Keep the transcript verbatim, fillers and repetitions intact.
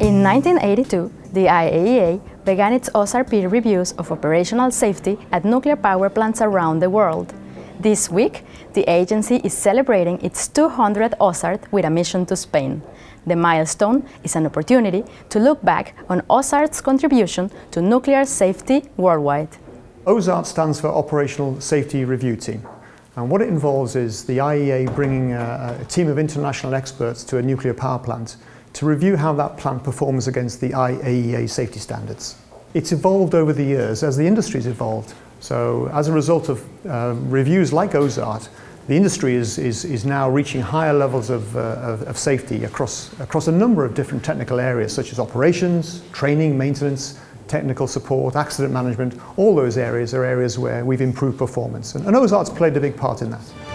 In nineteen eighty-two, the I A E A began its OSAR peer reviews of operational safety at nuclear power plants around the world. This week, the agency is celebrating its two hundredth OSART with a mission to Spain. The milestone is an opportunity to look back on OSART's contribution to nuclear safety worldwide. OSART stands for Operational Safety Review Team. And what it involves is the I A E A bringing a, a team of international experts to a nuclear power plant to review how that plant performs against the I A E A safety standards. It's evolved over the years as the industry's evolved. So as a result of uh, reviews like OSART, the industry is, is, is now reaching higher levels of, uh, of, of safety across, across a number of different technical areas, such as operations, training, maintenance, technical support, accident management. All those areas are areas where we've improved performance. And, and OSART's played a big part in that.